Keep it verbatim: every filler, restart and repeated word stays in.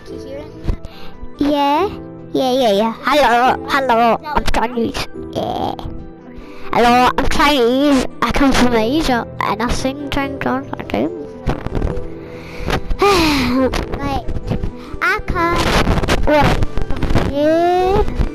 Can you hear anything yet? Yeah. Yeah, yeah, yeah. Hello, hello. I'm Chinese. Yeah. Hello, I'm Chinese. I come from Asia, and I sing Chinese songs. I do. Wait, I can't. Wait. Yeah.